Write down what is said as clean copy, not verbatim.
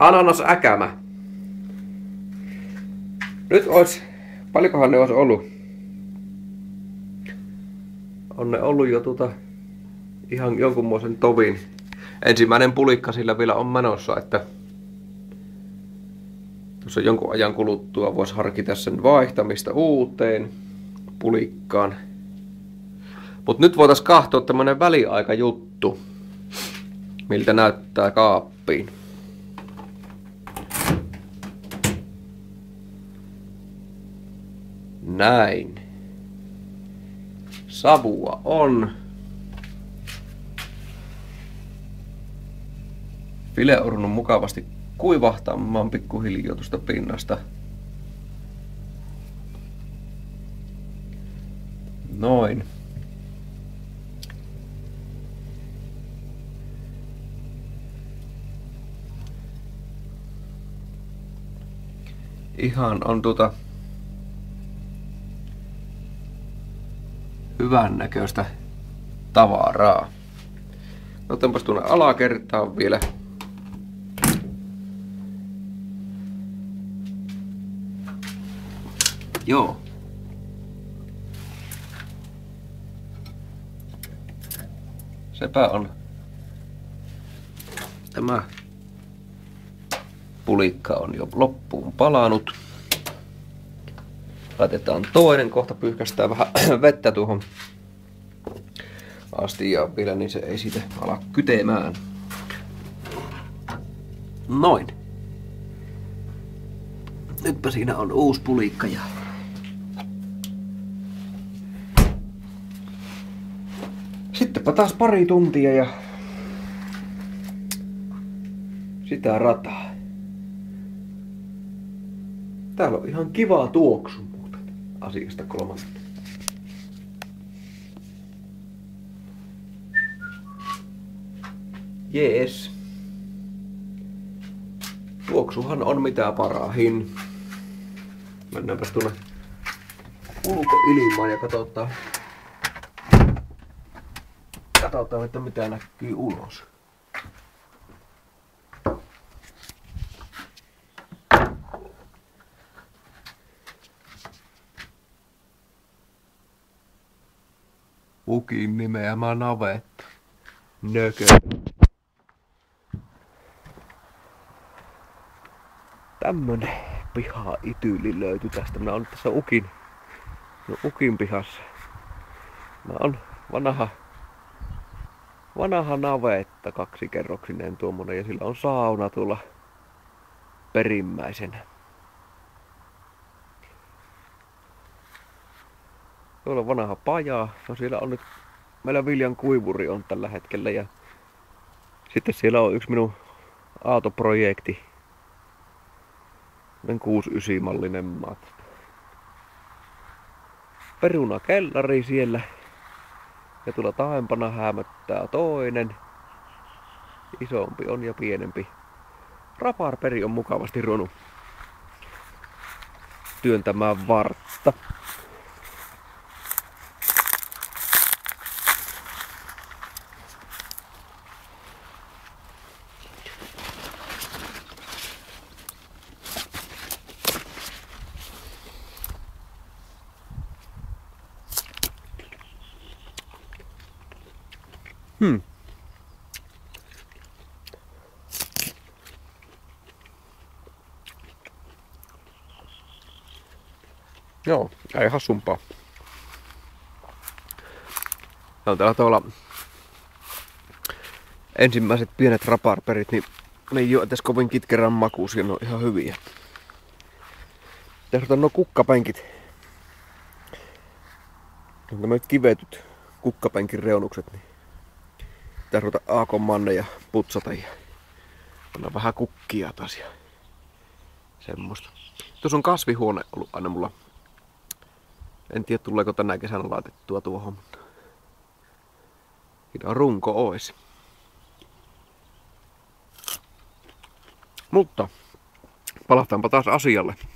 Ananasäkämä. Nyt paljonkohan ne olisi ollut? On ne ollut jo ihan jonkunmoisen tovin. Ensimmäinen pulikka sillä vielä on menossa, että tuossa jonkun ajan kuluttua voisi harkita sen vaihtamista uuteen pulikkaan. Mut nyt voitaisiin katsoa tämmönen väliaikajuttu, miltä näyttää kaappiin. Näin. Savua on. File on ruvennut mukavasti kuivahtamaan pikkuhiljaa tuosta pinnasta. Noin. Ihan on hyvän näköistä tavaraa. Otanpas tuonne alakertaan vielä. Joo. Sepä on tämä pulikka on jo loppuun palanut. Laitetaan toinen, kohta pyyhkästään vähän vettä tuohon astiaan vielä, niin se ei siitä ala kytemään. Noin. Nytpä siinä on uusi pulikka ja sittenpä taas pari tuntia ja sitä rataa. Täällä on ihan kivaa tuoksu muuten asiasta kolmannen. Jees. Tuoksuhan on mitä parahin. Mennäänpäs tuonne ulkoilmaan ja katsotaan, että mitä näkyy ulos. Ukin nimeämä navetta. Nökö. Tämmönen piha-ityyli löytyi tästä. Minä olen tässä Ukin pihassa. Mä on vanha navetta, kaksikerroksinen tuommoinen, ja sillä on sauna tuolla perimmäisenä. Tuolla on vanha paja. No siellä on nyt, meillä viljan kuivuri on tällä hetkellä, ja sitten siellä on yksi minun autoprojekti. 69-mallinen Mazda. Perunakellari siellä. Ja tuolla taempana häämöttää toinen. Isompi on ja pienempi. Raparperi on mukavasti ruvennut työntämään vartta. Joo, ei hassumpaa. On tällä tavalla ensimmäiset pienet raparperit, niin ne ei ole edes kovin kitkerän makuisia, ne on ihan hyviä. Tässä on nuo kukkapenkit. On tämmöiset kivetyt kukkapenkin reunukset, niin pitää ruveta aakon manneja putsata ja panna vähän kukkia taas ja semmoista. Tuossa on kasvihuone ollut aina mulla. En tiedä tuleeko tänä kesänä laitettua tuohon, mutta siinä runko ois. Mutta palataanpa taas asialle.